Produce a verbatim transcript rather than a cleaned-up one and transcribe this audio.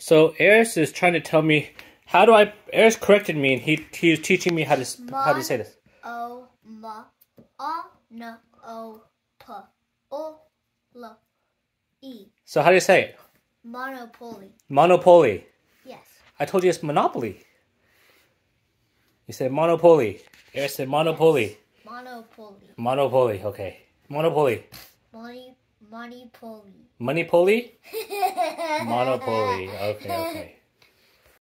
So Eris is trying to tell me how do I. Eris corrected me, and he he was teaching me how to how to say this. O ma a n o p o l e. So how do you say it? Mono-pollee. Mono-pollee. Yes. I told you it's monopoly. You said mono-pollee. Eris said mono-pollee. Yes. Mono-pollee. Mono-pollee. Okay. Mono-pollee. Money, money-pollee. Money-pollee? Mono-pollee. Okay. Okay.